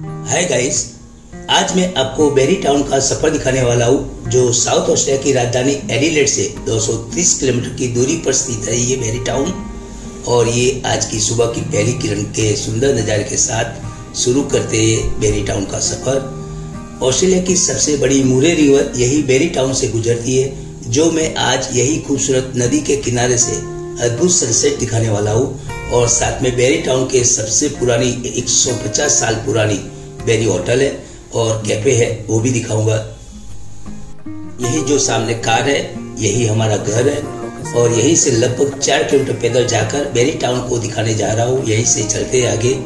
Hi guys, आज मैं आपको बेरी टाउन का सफर दिखाने वाला हूँ जो साउथ ऑस्ट्रेलिया की राजधानी एडिलेड से 230 किलोमीटर की दूरी पर स्थित है ये बेरी टाउन। और ये आज की सुबह की पहली किरण के सुंदर नज़ारे के साथ शुरू करते हैं बेरी टाउन का सफर। ऑस्ट्रेलिया की सबसे बड़ी मुरे रिवर यही बेरी टाउन से गुजरती है, जो मैं आज यही खूबसूरत नदी के किनारे से अद्भुत सनसेट दिखाने वाला हूँ। और साथ में बेरी टाउन के सबसे पुरानी 150 साल पुरानी बेरी होटल है और कैफे है, वो भी दिखाऊंगा। यही जो सामने कार है यही हमारा घर है और यहीं से लगभग 4 किलोमीटर पैदल जाकर बेरी टाउन को दिखाने जा रहा हूँ। यहीं से चलते आगे।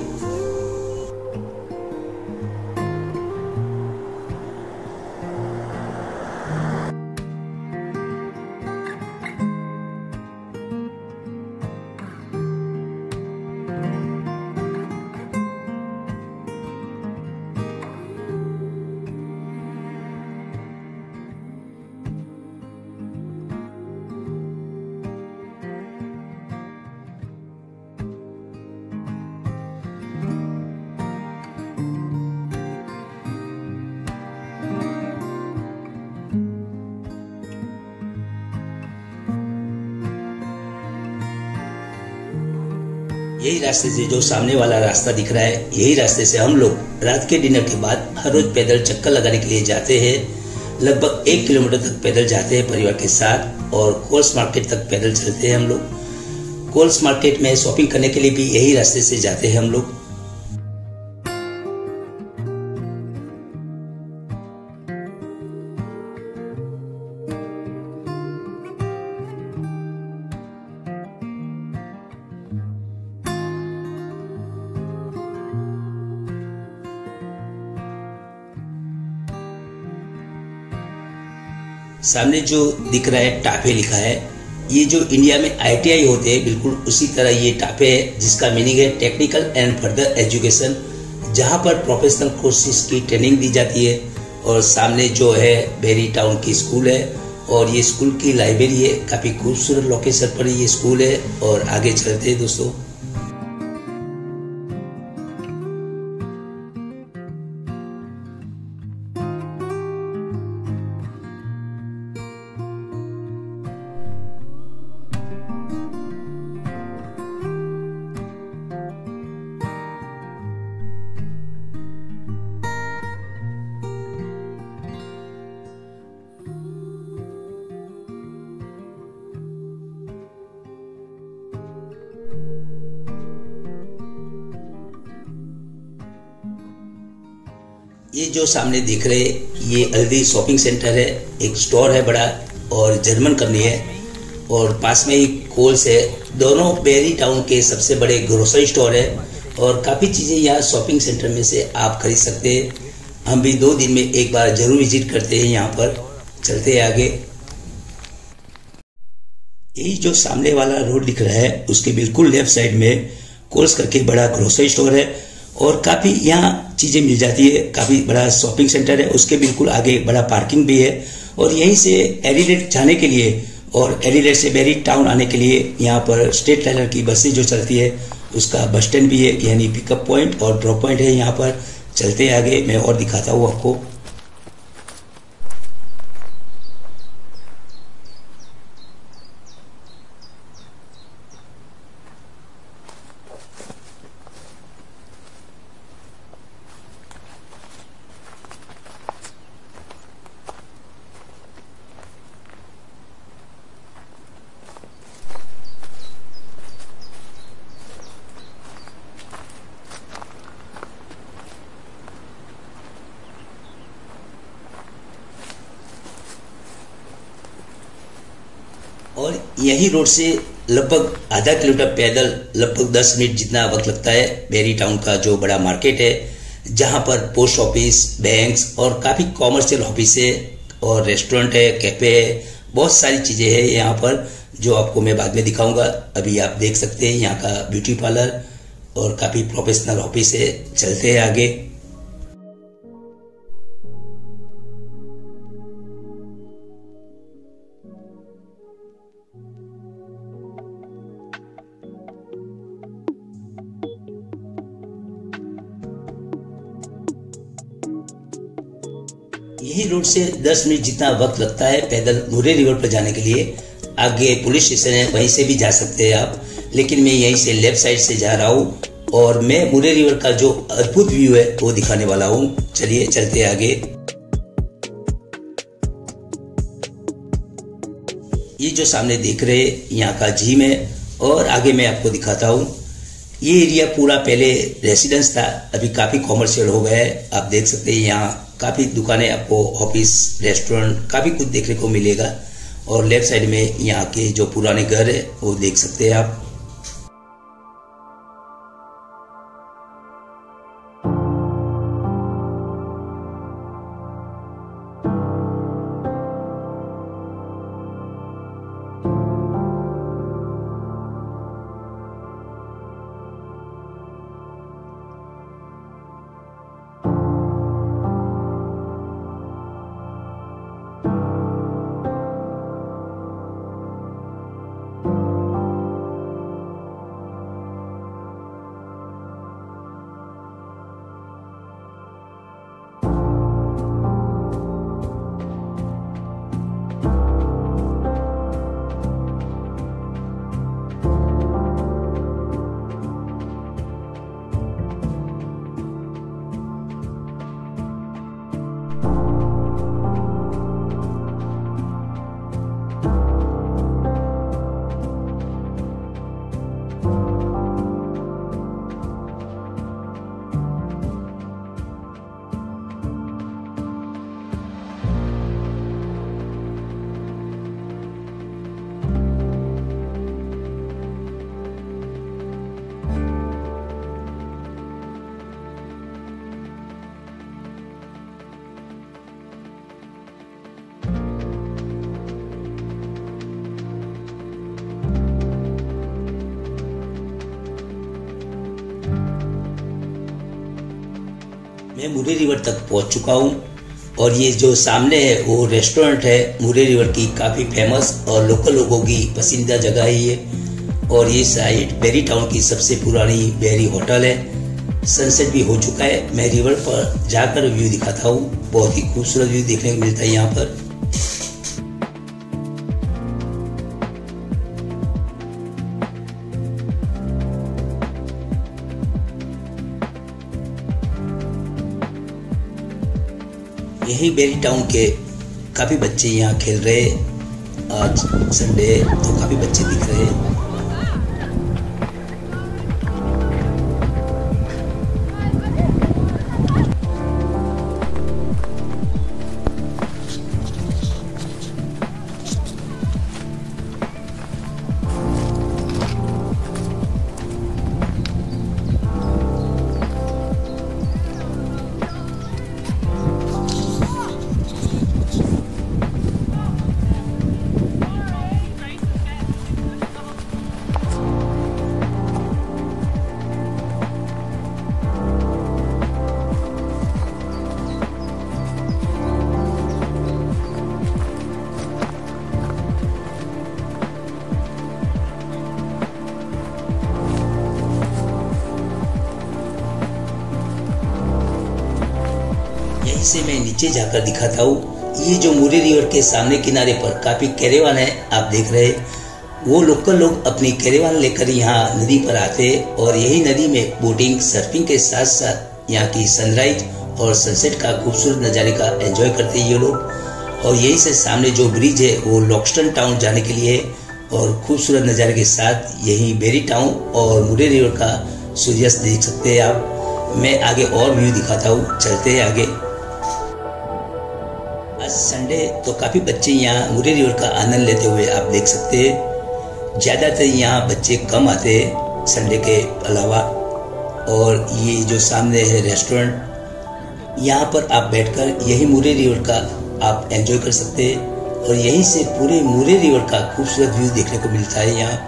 यही रास्ते से जो सामने वाला रास्ता दिख रहा है, यही रास्ते से हम लोग रात के डिनर के बाद हर रोज पैदल चक्कर लगाने के लिए जाते हैं। लगभग 1 किलोमीटर तक पैदल जाते हैं परिवार के साथ और कोल्स मार्केट तक पैदल चलते हैं हम लोग। कोल्स मार्केट में शॉपिंग करने के लिए भी यही रास्ते से जाते हैं हम लोग। सामने जो दिख रहा है टापे लिखा है, ये जो इंडिया में ITI होते हैं बिल्कुल उसी तरह ये टापे है, जिसका मीनिंग है टेक्निकल एंड फर्दर एजुकेशन, जहाँ पर प्रोफेशनल कोर्सेज की ट्रेनिंग दी जाती है। और सामने जो है बेरी टाउन की स्कूल है और ये स्कूल की लाइब्रेरी है। काफ़ी खूबसूरत लोकेशन पर ये स्कूल है। और आगे चलते हैं दोस्तों। ये जो सामने दिख रहे ये अल्दी शॉपिंग सेंटर है, एक स्टोर है बड़ा और जर्मन कंपनी है और पास में ही कोल्स है। दोनों बेरी टाउन के सबसे बड़े ग्रोसरी स्टोर है और काफ़ी चीज़ें यहाँ शॉपिंग सेंटर में से आप खरीद सकते हैं। हम भी 2 दिन में एक बार जरूर विजिट करते हैं यहाँ पर। चलते हैं आगे। यही जो सामने वाला रोड दिख रहा है उसके बिल्कुल लेफ्ट साइड में कोल्स करके बड़ा ग्रोसरी स्टोर है और काफ़ी यहाँ चीज़ें मिल जाती है। काफ़ी बड़ा शॉपिंग सेंटर है, उसके बिल्कुल आगे बड़ा पार्किंग भी है। और यहीं से एडिलेड जाने के लिए और एडिलेड से बेरी टाउन आने के लिए यहाँ पर स्टेट लाइनर की बसें जो चलती है उसका बस स्टैंड भी है, यानी पिकअप पॉइंट और ड्रॉप पॉइंट है यहाँ पर। चलते आगे, मैं और दिखाता हूँ आपको। और यही रोड से लगभग आधा किलोमीटर पैदल लगभग 10 मिनट जितना वक्त लगता है बेरी टाउन का जो बड़ा मार्केट है, जहाँ पर पोस्ट ऑफिस, बैंक्स और काफ़ी कॉमर्शियल ऑफिस है और रेस्टोरेंट है, कैफे है, बहुत सारी चीज़ें हैं यहाँ पर जो आपको मैं बाद में दिखाऊंगा। अभी आप देख सकते हैं यहाँ का ब्यूटी पार्लर और काफ़ी प्रोफेशनल ऑफिस है। चलते हैं आगे। यही रोड से 10 मिनट जितना वक्त लगता है पैदल मुर्रे रिवर पर जाने के लिए। आगे पुलिस स्टेशन है, वहीं से भी जा सकते हैं आप, लेकिन मैं यहीं से लेफ्ट साइड से जा रहा हूँ और मैं मुर्रे रिवर का जो अद्भुत व्यू है वो दिखाने वाला हूँ। चलिए चलते हैं आगे। ये जो सामने देख रहे यहाँ का झील है और आगे मैं आपको दिखाता हूँ। ये एरिया पूरा पहले रेसिडेंस था, अभी काफी कॉमर्शियल हो गया है। आप देख सकते हैं यहाँ काफी दुकानें, आपको ऑफिस, रेस्टोरेंट काफी कुछ देखने को मिलेगा। और लेफ्ट साइड में यहाँ के जो पुराने घर है वो देख सकते हैं आप। मैं मुर्रे रिवर तक पहुंच चुका हूं और ये जो सामने है वो रेस्टोरेंट है मुर्रे रिवर की, काफ़ी फेमस और लोकल लोगों की पसंदीदा जगह है ये। और ये साइड बेरी टाउन की सबसे पुरानी बेरी होटल है। सनसेट भी हो चुका है। मैं रिवर पर जाकर व्यू दिखाता हूँ। बहुत ही खूबसूरत व्यू देखने को मिलता है यहाँ पर। यही बेरी टाउन के काफ़ी बच्चे यहाँ खेल रहे। आज संडे तो काफ़ी बच्चे दिख रहे हैं। यहीं से मैं नीचे जाकर दिखाता हूँ। ये जो मुर्रे रिवर के सामने किनारे पर काफी कैरेवान है, आप देख रहे हैं। वो लोकल लोग अपनी कैरेवान लेकर यहाँ नदी पर आते और यही नदी में बोटिंग, सर्फिंग के साथ साथ यहाँ की सनराइज और सनसेट का खूबसूरत नज़ारे का एंजॉय करते हैं ये लोग। और यहीं से सामने जो ब्रिज है वो लॉक्सटन टाउन जाने के लिए और खूबसूरत नज़ारे के साथ यही बेरी टाउन और मुर्रे रिवर का सूर्यास्त देख सकते हैं आप। मैं आगे और व्यू दिखाता हूँ, चलते हैं आगे। आज संडे तो काफ़ी बच्चे यहाँ मुर्रे रिवर का आनंद लेते हुए आप देख सकते हैं। ज़्यादातर यहाँ बच्चे कम आते हैं संडे के अलावा। और ये जो सामने है रेस्टोरेंट, यहाँ पर आप बैठकर यही मुर्रे रिवर का आप एंजॉय कर सकते हैं और यहीं से पूरे मुर्रे रिवर का खूबसूरत व्यू देखने को मिलता है यहाँ।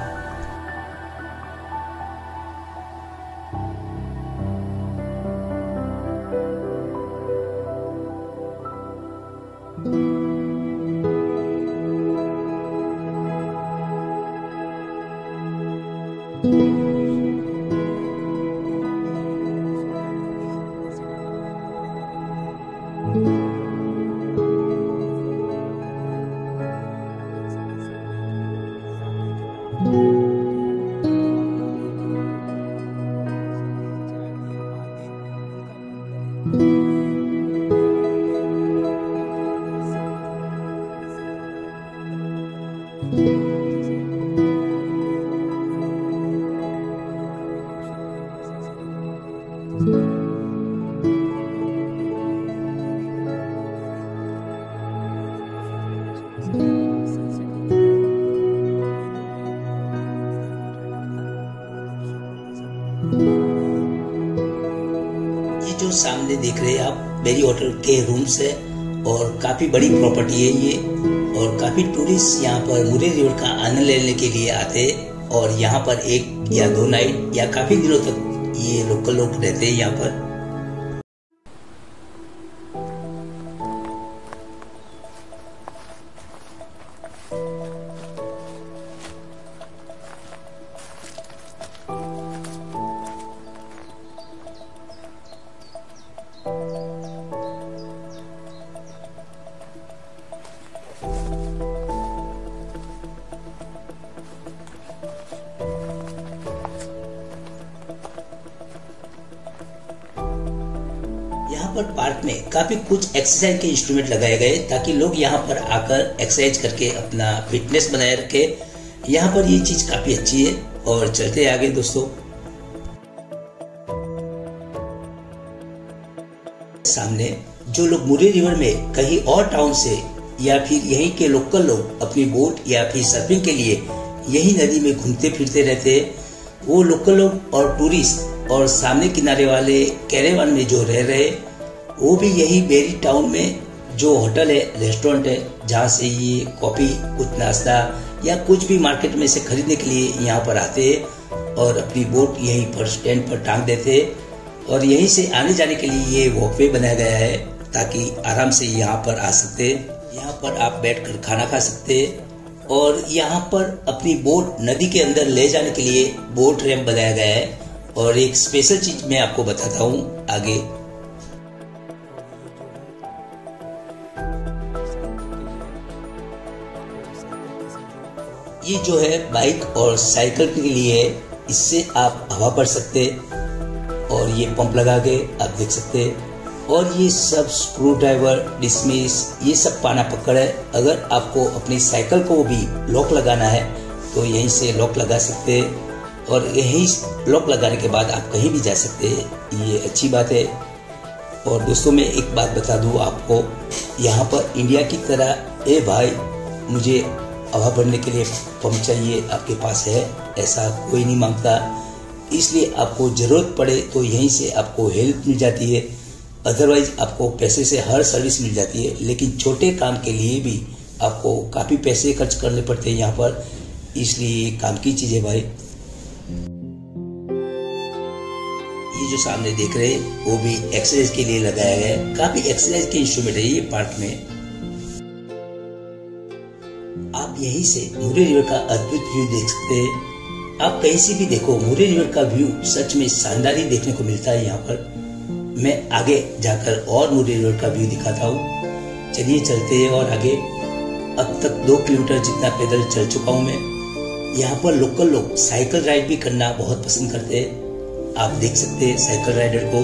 जो सामने देख रहे हैं आप बेरी होटल के रूम्स है और काफी बड़ी प्रॉपर्टी है ये, और काफी टूरिस्ट यहाँ पर मुर्रे रिवर का आनंद लेने के लिए आते हैं और यहाँ पर 1 या 2 नाइट या काफी दिनों तक ये लोकल लोग रहते हैं यहाँ पर। यहाँ पर पार्क में काफी कुछ एक्सरसाइज के इंस्ट्रूमेंट लगाए गए ताकि लोग यहाँ पर आकर एक्सरसाइज करके अपना फिटनेस बनाए रखे। यहाँ पर ये चीज काफी अच्छी है। और चलते आगे दोस्तों, सामने जो लोग मुर्रे रिवर में कहीं और टाउन से या फिर यहीं के लोकल लोग अपनी बोट या फिर सर्फिंग के लिए यही नदी में घूमते फिरते रहते हैं, वो लोकल लोग और टूरिस्ट और सामने किनारे वाले कैरेवान में जो रह रहे वो भी यही बेरी टाउन में जो होटल है, रेस्टोरेंट है, जहाँ से ये कॉफी, कुछ नाश्ता या कुछ भी मार्केट में से खरीदने के लिए यहाँ पर आते हैं और अपनी बोट यहीं पर स्टैंड पर टांग देते हैं। और यहीं से आने जाने के लिए ये वॉकवे बनाया गया है ताकि आराम से यहाँ पर आ सकते हैं। यहाँ पर आप बैठकर खाना खा सकते हैं और यहाँ पर अपनी बोट नदी के अंदर ले जाने के लिए बोट रैंप बनाया गया है। और एक स्पेशल चीज मैं आपको बताता हूँ आगे। ये जो है बाइक और साइकिल के लिए है, इससे आप हवा भर सकते और ये पंप लगा के आप देख सकते हैं। और ये सब स्क्रू ड्राइवर, डिसमिस, ये सब पाना पकड़ है। अगर आपको अपनी साइकिल को भी लॉक लगाना है तो यहीं से लॉक लगा सकते हैं और यही लॉक लगाने के बाद आप कहीं भी जा सकते हैं। ये अच्छी बात है। और दोस्तों मैं एक बात बता दूं आपको, यहाँ पर इंडिया की तरह ए भाई मुझे हवा भरने के लिए पंप चाहिए, आपके पास है, ऐसा कोई नहीं मांगता। इसलिए आपको जरूरत पड़े तो यहीं से आपको हेल्प मिल जाती है, अदरवाइज आपको पैसे से हर सर्विस मिल जाती है। लेकिन छोटे काम के लिए भी आपको काफी पैसे खर्च करने पड़ते हैं यहाँ पर, इसलिए काम की चीज है भाई। ये जो सामने देख रहे हैं वो भी एक्सरसाइज के लिए लगाया गया है। काफी एक्सरसाइज के इंस्ट्रूमेंट है ये पार्क में। आप यहीं से मुर्रे रिवर का अद्भुत व्यू देख सकते हैं। आप कहीं से भी देखो मुर्रे रिवर का व्यू सच में शानदार ही देखने को मिलता है यहाँ पर। मैं आगे जाकर और मुर्रे रिवर का व्यू दिखाता हूँ। चलिए चलते हैं और आगे। अब तक 2 किलोमीटर जितना पैदल चल चुका हूँ मैं। यहाँ पर लोकल लोग साइकिल राइड भी करना बहुत पसंद करते हैं। आप देख सकते हैं साइकिल राइडर को।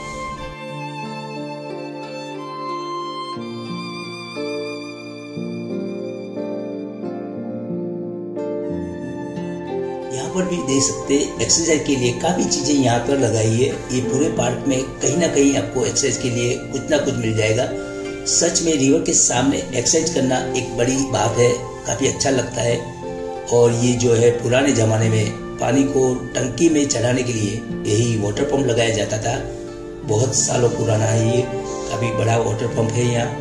यहाँ पर भी देख सकते हैं एक्सरसाइज के लिए काफी चीजें यहाँ पर लगाई है। ये पूरे पार्क में कहीं ना कहीं आपको एक्सरसाइज के लिए कुछ ना कुछ मिल जाएगा। सच में रिवर के सामने एक्सरसाइज करना एक बड़ी बात है, काफी अच्छा लगता है। और ये जो है पुराने जमाने में पानी को टंकी में चढ़ाने के लिए यही वाटर पंप लगाया जाता था। बहुत सालों पुराना है ये, काफी बड़ा वाटर पंप है यहाँ।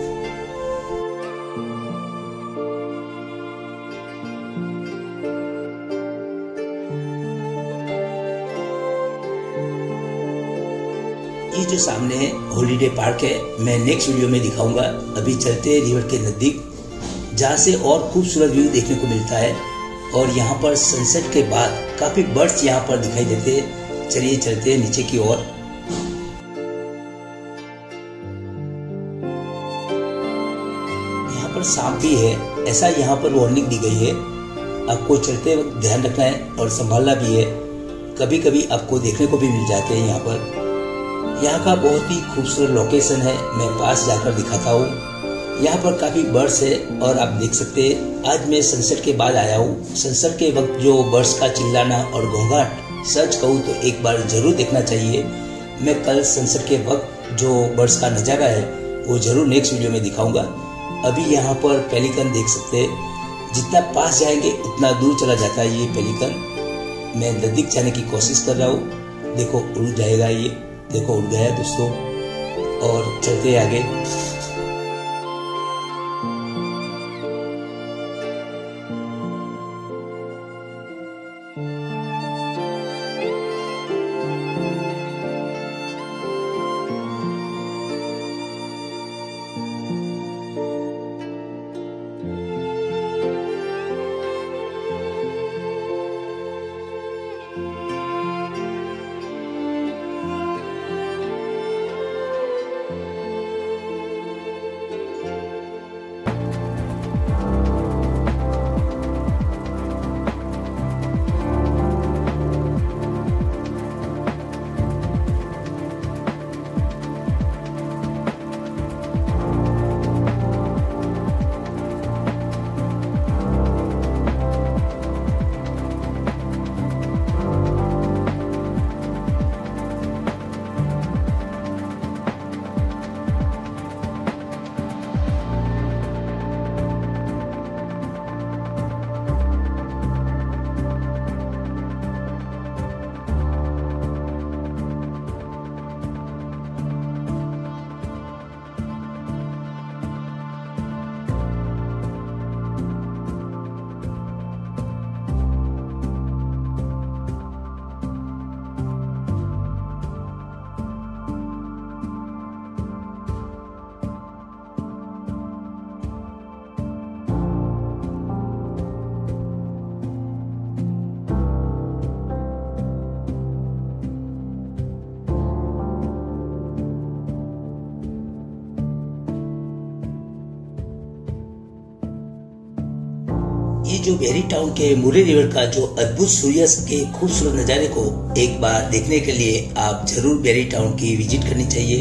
ये जो सामने है हॉलीडे पार्क है, मैं नेक्स्ट वीडियो में दिखाऊंगा। अभी चलते हैं रिवर के नजदीक, जहाँ से और खूबसूरत व्यू देखने को मिलता है। और यहाँ पर सनसेट के बाद काफी बर्ड्स यहाँ पर दिखाई देते हैं। चलिए चलते हैं नीचे की ओर। यहाँ पर सांप भी है, ऐसा यहाँ पर वार्निंग दी गई है। आपको चलते वक्त ध्यान रखना है और संभालना भी है। कभी कभी आपको देखने को भी मिल जाते हैं यहाँ पर। यहाँ का बहुत ही खूबसूरत लोकेशन है, मैं पास जाकर दिखाता हूँ। यहाँ पर काफी बर्ड्स है और आप देख सकते हैं आज मैं सनसेट के बाद आया हूँ। सनसेट के वक्त जो बर्ड्स का चिल्लाना और घोंघाट, सच कहूँ तो एक बार जरूर देखना चाहिए। मैं कल सनसेट के वक्त जो बर्ड्स का नजारा है वो जरूर नेक्स्ट वीडियो में दिखाऊंगा। अभी यहाँ पर पेलिकन देख सकते हैं, जितना पास जाएंगे उतना दूर चला जाता है ये पेलिकन। मैं नजदीक जाने की कोशिश कर रहा हूँ, देखो उड़ जाएगा ये, देखो उड़ गया दोस्तों। और चलते आगे। ये जो बेरी टाउन के मुरे रिवर का जो अद्भुत सूर्यास्त के खूबसूरत नज़ारे को एक बार देखने के लिए आप जरूर बेरी टाउन की विजिट करनी चाहिए।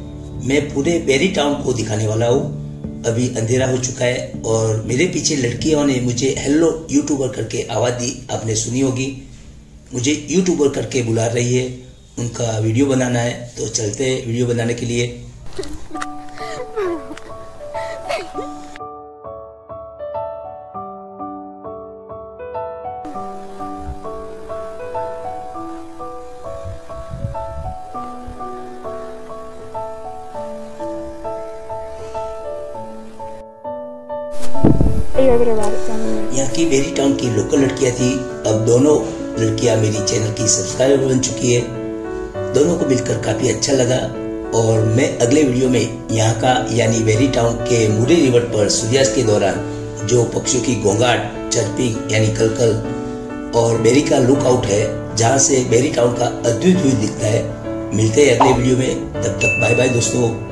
मैं पूरे बेरी टाउन को दिखाने वाला हूँ। अभी अंधेरा हो चुका है और मेरे पीछे लड़कियों ने मुझे हेलो यूट्यूबर करके आवाज़ दी, आपने सुनी होगी। मुझे यूट्यूबर करके बुला रही है, उनका वीडियो बनाना है, तो चलते हैं वीडियो बनाने के लिए। यहाँ की बेरी टाउन की लोकल लड़कियाँ थी, अब दोनों लड़कियाँ मेरी चैनल की सब्सक्राइबर बन चुकी है। दोनों को मिलकर काफी अच्छा लगा और मैं अगले वीडियो में यहाँ का यानी बेरी टाउन के मुरे रिवर पर सूर्यास्त के दौरान जो पक्षियों की घोंघाट, चर्पिंग यानी कलकल और बेरी का लुकआउट है, जहाँ से बेरी टाउन का अद्भुत व्यू दिखता है। मिलते हैं अगले वीडियो में, तब तक बाय बाय दोस्तों।